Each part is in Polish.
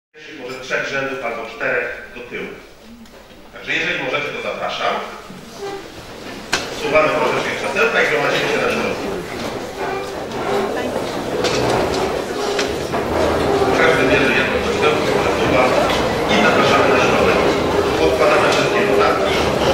Może 3 rzędów albo 4 do tyłu. Także jeżeli możecie, to zapraszam. Wsuwamy troszeczkę krzesełka i gromadzimy się na środku. Każdy bierze jedno krzesełko, przesuwa i zapraszamy na środek. Odkładamy wszystkie notatki.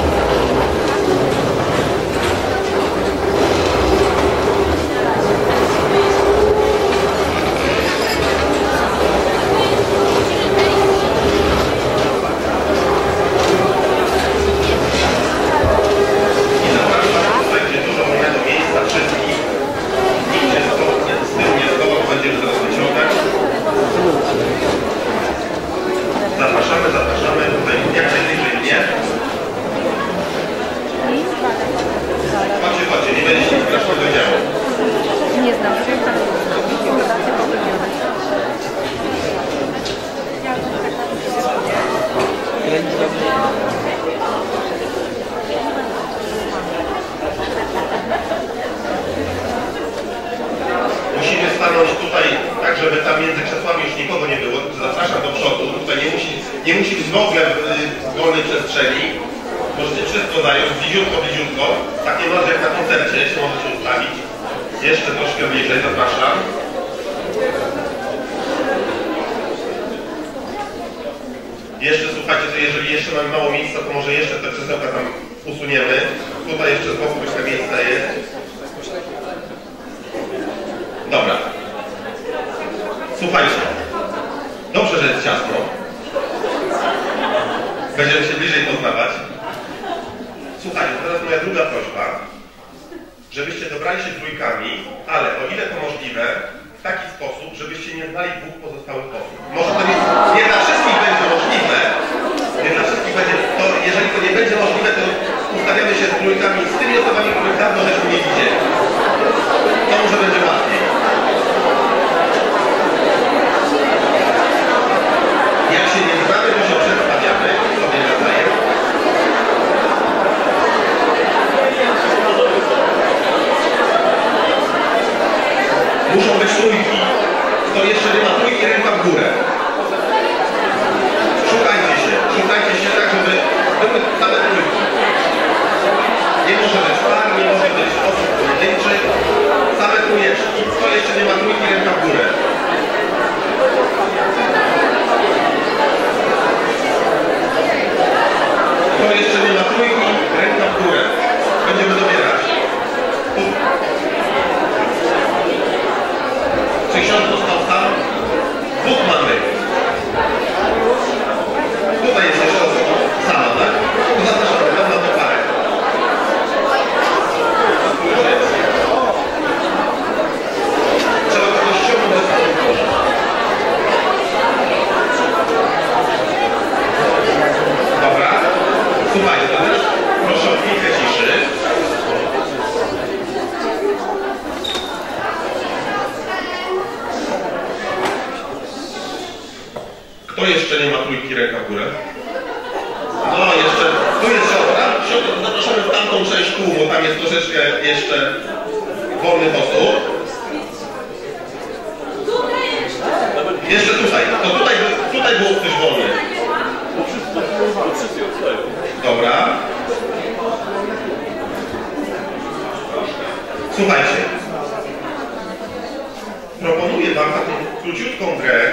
Zapraszamy, tutaj jak najbliżej mnie. Chodźcie, nie będzie się strasznego działo. Nie znam, że tam dodację popełnione. Musimy stanąć tutaj tak, żeby tam między krzesłami już nikogo nie było. Zapraszam do przodu. Tutaj nie musi być w ogóle wolnej przestrzeni. Możecie wszystko zająć, bliziutko. Tak nie może jak na koncercie, jeśli możecie ustawić. Jeszcze troszkę bliżej, zapraszam. Jeszcze słuchajcie, to jeżeli jeszcze mamy mało miejsca, to może jeszcze te krzesełka tam usuniemy. Tutaj jeszcze z boku troszkę miejsca jest. Dobra. Słuchajcie. Dobrze, że jest ciasno. Będziemy się bliżej poznawać. Słuchajcie, teraz moja druga prośba, żebyście dobrali się trójkami, ale o ile to możliwe, w taki sposób, żebyście nie znali dwóch pozostałych osób. Może to nie dla wszystkich będzie możliwe, to jeżeli to nie będzie możliwe, to ustawiamy się z trójkami z tymi osobami, których dawno żeśmy nie widzieli. To może będzie łatwiej. Jak się nie znamy, to się przedstawiamy sobie nawzajem. Muszą być trójki. Kto jeszcze nie ma trójki, ręka w górę. Szukajcie się tak, żeby były same trójki. Nie może być par, nie może być osób pojedynczych. Same trójeczki. Kto jeszcze nie ma trójki, ręka w górę. Kto jeszcze nie ma trójki, ręka w górę. Będziemy dobierać. Czy ksiądz został sam? Dwóch mamy. Tutaj jest jeszcze osoba sama, tak? To zapraszamy tam na tę parę. Trzeba kogoś ściągnąć do samego korza. Dobra. Słuchajcie, to teraz proszę o chwilkę ciszy. Kto jeszcze nie ma trójki, ręka w górę? No jeszcze, tu jest siostra. Zapraszamy w tamtą część kół, bo tam jest troszeczkę jeszcze wolnych osób. Jeszcze tutaj, to tutaj było ktoś wolny. Dobra. Słuchajcie. Proponuję wam taką króciutką grę.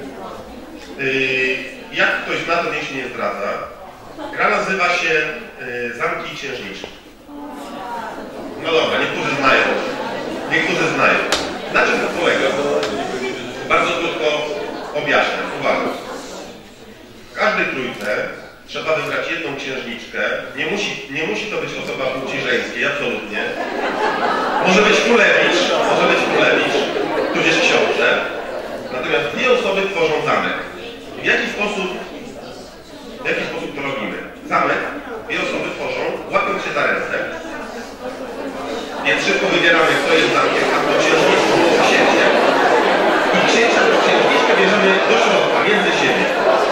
Jak ktoś zna, to niech się nie zdradza. Gra nazywa się Zamki i Księżniczki. No dobra, niektórzy znają. Na czym to polega? Bardzo krótko objaśniam. Uwaga. W każdej trójce trzeba wybrać jedną księżniczkę. Nie musi to być osoba płci żeńskiej, absolutnie. Może być królewicz, tudzież książę. Natomiast dwie osoby tworzą zamek. W jaki sposób to robimy? Zamek dwie osoby tworzą, łapią się za ręce. Więc szybko wybieramy, kto jest zamkiem, a kto księżniczką lub księciem. I księcia lub księżniczkę bierzemy do środka, między siebie.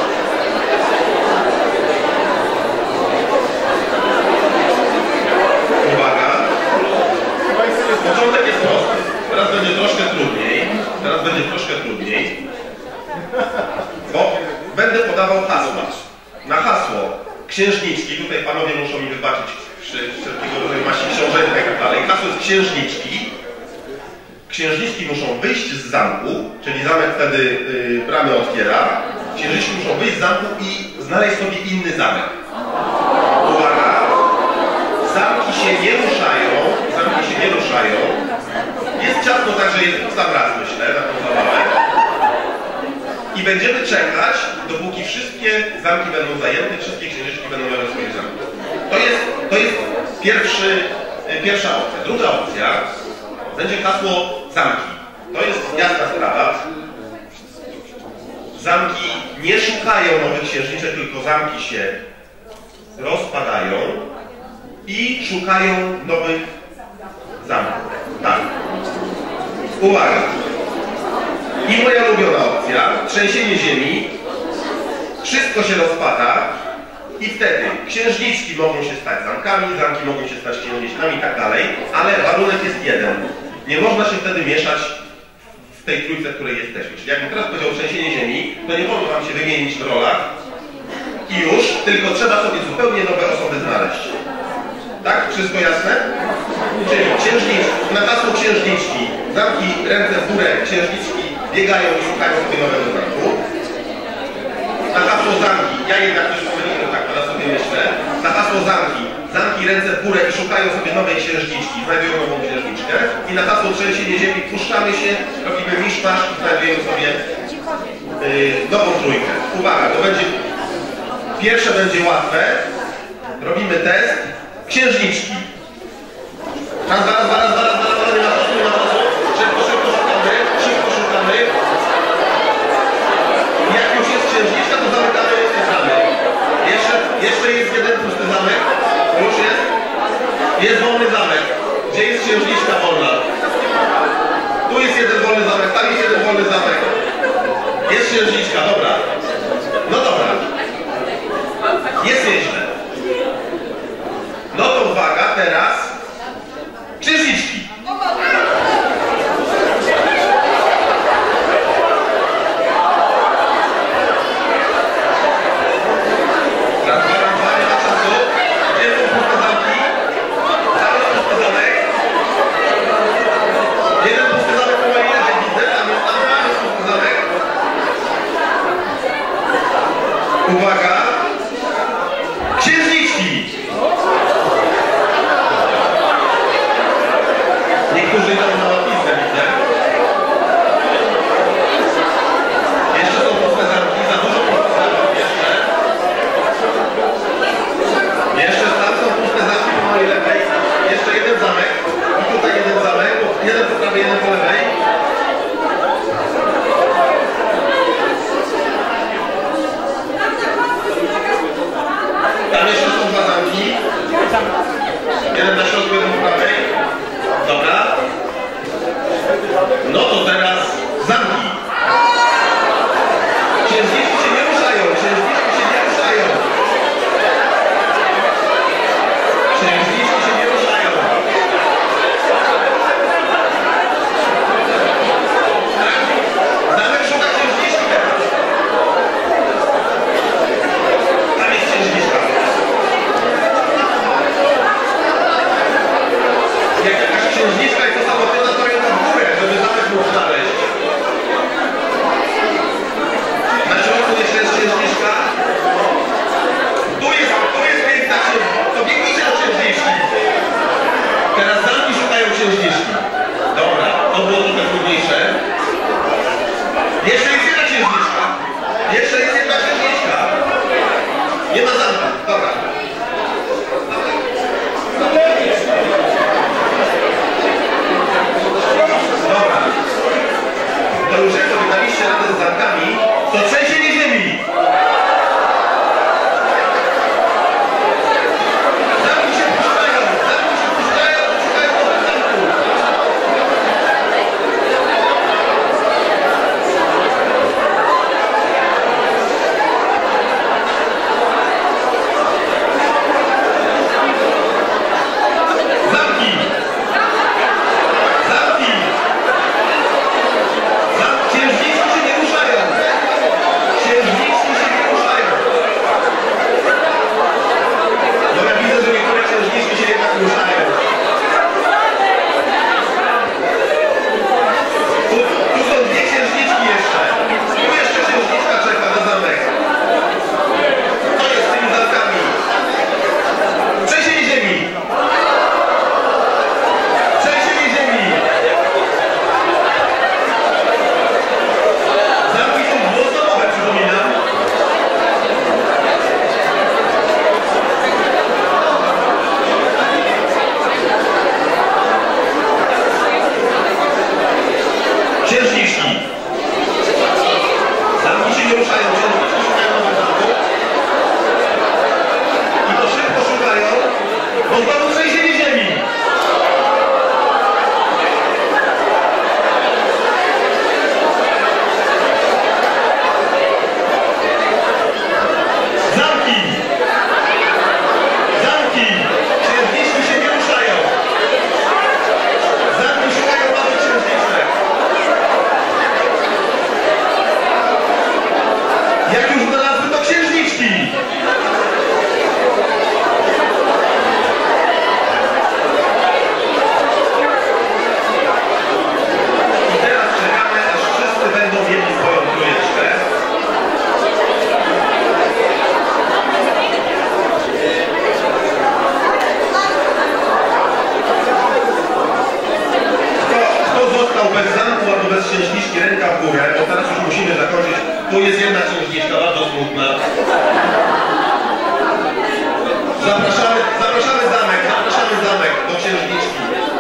Uwaga. Początek jest prosty. Teraz będzie troszkę trudniej. Bo będę podawał hasła. Na hasło księżniczki, tutaj panowie muszą mi wybaczyć wszelkiego rodzaju maści książęta i tak dalej. Hasło jest księżniczki. Księżniczki muszą wyjść z zamku, czyli zamek wtedy bramy otwiera. Księżniczki muszą wyjść z zamku i znaleźć sobie inny zamek. Uwaga! Zamki się nie ruszają. Zamki się nie ruszają. Jest ciasno, także jest sam raz, myślę, na tą zabawę. I będziemy czekać, dopóki wszystkie zamki będą zajęte, wszystkie księżniczki będą miały swoje zamki. To jest pierwsza opcja. Druga opcja będzie hasło zamki. To jest jasna sprawa. Zamki nie szukają nowych księżniczek, tylko zamki się rozpadają i szukają nowych zamków. Tak. Uwaga! I moja ulubiona opcja, trzęsienie ziemi, wszystko się rozpada i wtedy księżniczki mogą się stać zamkami, zamki mogą się stać księżniczkami i tak dalej, ale warunek jest jeden. Nie można się wtedy mieszać w tej trójce, w której jesteśmy. Czyli jakbym teraz powiedział trzęsienie ziemi, to nie wolno wam się wymienić w rolach i już, tylko trzeba sobie zupełnie nowe osoby znaleźć. Tak? Wszystko jasne? Czyli na hasło księżniczki, zamki, ręce w górę, księżniczki biegają i szukają sobie nowego zamku. Na hasło zamki, ja jednak już pomyliłem, tak teraz sobie myślę. Na hasło zamki, zamki, ręce w górę i szukają sobie nowej księżniczki, znajdują nową księżniczkę. I na hasło trzęsienie ziemi puszczamy się, robimy miszmasz i znajdujemy sobie nową trójkę. Uwaga, to będzie, pierwsze będzie łatwe. Robimy test. Księżniczki. Zaraz, nie ma czasu. Szybko szukamy. Jak już jest księżniczka, to zamykamy zamek. Jeszcze jest jeden pusty zamek. Już jest. Jest wolny zamek. Gdzie jest księżniczka wolna? Tu jest jeden wolny zamek, tam jest jeden wolny zamek. Jest księżniczka, dobra. No dobra. Jest nieźle. No to uwaga, teraz księżniczki. Raz, dwa, nie ma czasu. Gdzie są puste zamki? Tam jest pusty zamek. Jeden pusty zamek po mojej lewej widzę, tam jest pusty zamek. Uwaga. Księżniczki. Niektórzy idą na łapiznę, widzę. Jeszcze są puste zamki, za dużo pustych zamków jeszcze. Jeszcze tam są puste zamki po mojej lewej. Jeszcze jeden zamek. I tutaj jeden zamek. Jeden po prawej, jeden po lewej. Tam jeszcze są dwa zamki. Jeden na środku, jeden po prawej. Dobra. No to teraz zamki. Księżniczki się nie ruszają. Księżniczki się nie ruszają. Księżniczki się nie ruszają. Zamek szuka księżniczki teraz. Tam jest księżniczka. Jak jakaś księżniczka jest osamotniona, to ręka w górę, żeby zamek mógł znaleźć. Na środku jeszcze jest księżniczka. Tu jest piękna księżniczka. To biegnijcie do księżniczki. Teraz zamki szukają księżniczki. Dobra, to było trochę trudniejsze. Jeszcze jest jedna księżniczka. Jeszcze jest jedna księżniczka. Nie ma zamka. Dobra. Dobra. To już jak sobie daliście radę z zamkami, to trzęsienie ziemi. Zamki się puszczają, szukają nowych zamków. Zamki. Księżniczki się nie ruszają. nie ruszają, księżniczki szukają nowych zamków. I to szybko szukają, bo znowu trzęsienie ziemi. Zamki! Zamki! Księżniczki się nie ruszają. Zamki szukają nowych księżniczek. Jak już znalazły, to księżniczki! I teraz czekamy, aż wszyscy będą mieli swoją trójeczkę. Kto został bez zamku albo bez księżniczki, ręka w górę, bo teraz już musimy zakończyć. Tu jest jedna księżniczka, bardzo smutna. Zapraszamy zamek do księżniczki.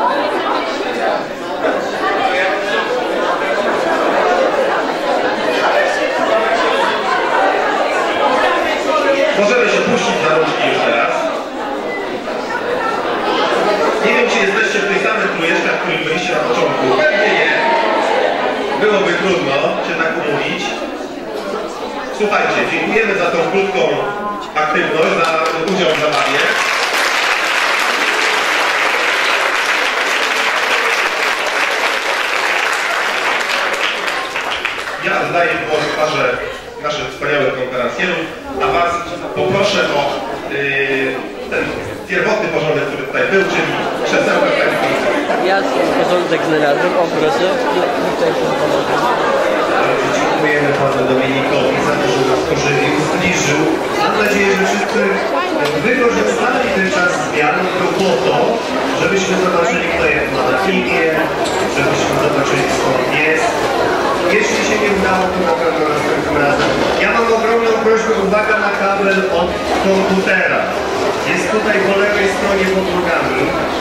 Możemy się puścić na rączki już teraz. Nie wiem, czy jesteście w tej samej trójeczkach, w których byliście na początku. Pewnie nie. Byłoby trudno się tak umówić. Słuchajcie, dziękujemy za tą krótką aktywność, za udział w zabawie. Ja zdaję głos w parze naszych wspaniałych konferencjerów, a Was poproszę o ten pierwotny porządek, który tutaj był, czyli krzesełka w takim miejscu. Jasny porządek znalazłem, o proszę. Tutaj są porządek. Dziękujemy Panu Dominikowi za to, że nas pożywił, zbliżył. Mam nadzieję, że wszyscy wykorzystali ten czas zmian po to, żebyśmy zobaczyli, kto jak ma na imię, żebyśmy zobaczyli, skąd jest. Jeśli się nie udało, to na pewno następnym razem. Ja mam ogromną prośbę, uwaga na kabel od komputera. Jest tutaj po lewej stronie pod nogami.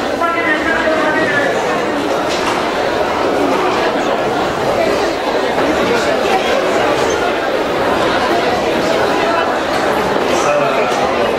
Sala pracowa.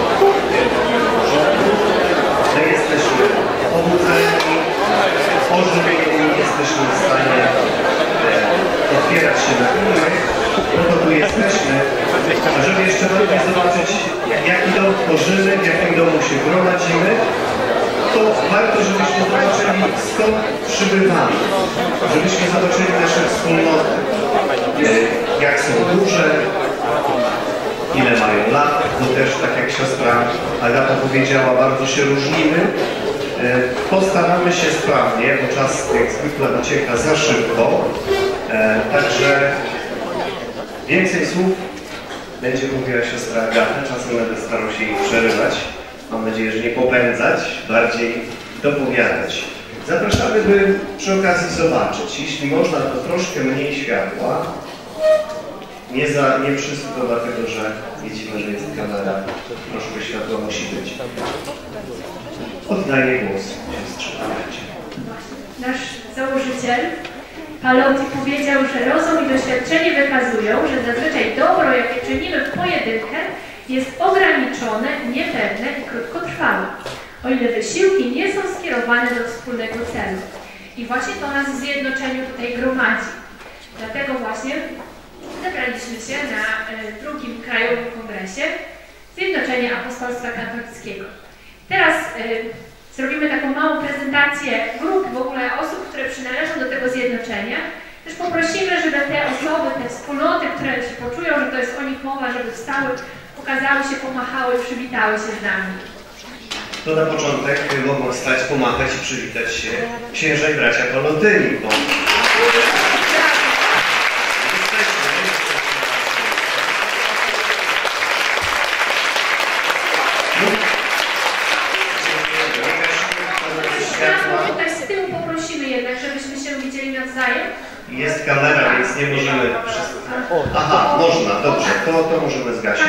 My jesteśmy pobudzeni, ożywieni, jesteśmy w stanie otwierać się na innych, po to tu jesteśmy, żeby jeszcze bardziej zobaczyć, jaki dom tworzymy, w jakim domu się gromadzimy, to warto, żebyśmy zobaczyli, skąd przybywamy, żebyśmy zobaczyli nasze wspólnoty, jak są duże, ile mają lat, bo też, tak jak siostra Agata powiedziała, bardzo się różnimy. Postaramy się sprawnie, bo czas jak zwykle ucieka za szybko. Także więcej słów będzie mówiła siostra Agata. Czasem będę starał się jej przerywać. Mam nadzieję, że nie popędzać, bardziej dopowiadać. Zapraszamy, by przy okazji zobaczyć. Jeśli można, to troszkę mniej światła. Nie wszystko, dlatego że widzimy, że jest kamera. Troszkę światła musi być. Oddaję głos siostrze Agacie. Nasz założyciel Palotti powiedział, że rozum i doświadczenie wykazują, że zazwyczaj dobro, jakie czynimy w pojedynkę, jest ograniczone, niepewne i krótkotrwałe, o ile wysiłki nie są skierowane do wspólnego celu. I właśnie to nas w zjednoczeniu tutaj gromadzi. Dlatego właśnie zebraliśmy się na drugim Krajowym Kongresie Zjednoczenia Apostolstwa Katolickiego. Teraz zrobimy taką małą prezentację grup, w ogóle osób, które przynależą do tego zjednoczenia. Też poprosimy, żeby te osoby, te wspólnoty, które się poczują, że to jest o nich mowa, żeby wstały, pokazały się, pomachały, przywitały się z nami. To na początek mogą wstać, pomachać i przywitać się księża i bracia Palotyni, bo... Tutaj z tyłu poprosimy jednak, żebyśmy się widzieli nawzajem. Jest kamera, więc nie możemy wszystko... Aha, można, dobrze, to możemy zgasić.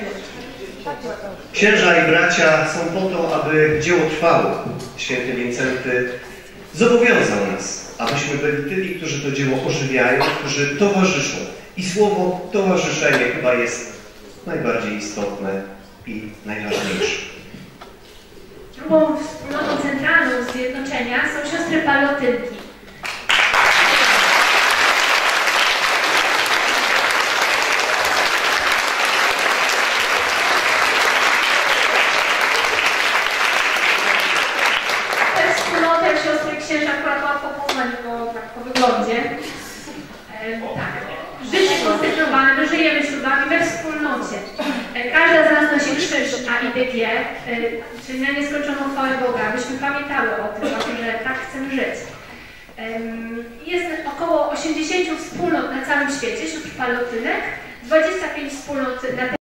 Księża i bracia są po to, aby dzieło trwało. Święty Wincenty zobowiązał nas abyśmy byli tymi, którzy to dzieło ożywiają, którzy towarzyszą. I słowo towarzyszenie chyba jest najbardziej istotne i najważniejsze. Drugą wspólnotą centralną zjednoczenia są siostry Palotynki. Tę wspólnotę siostry księża akurat łatwo poznać, bo tak po wyglądzie. Tak. Życie konsekrowane, my żyjemy ślubami we wspólnocie. Każda z nas nosi krzyż AIDG, czyli na nieskończoną chwałę Boga, abyśmy pamiętały o tym, że tak chcemy żyć. Jest około 80 wspólnot na całym świecie, sióstr Palotynek, 25 wspólnot na